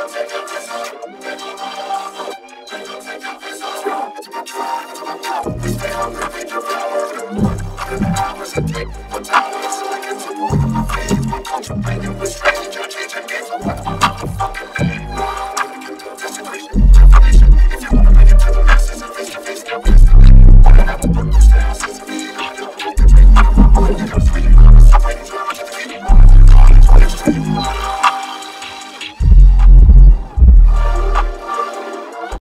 If you wanna make it to the masses,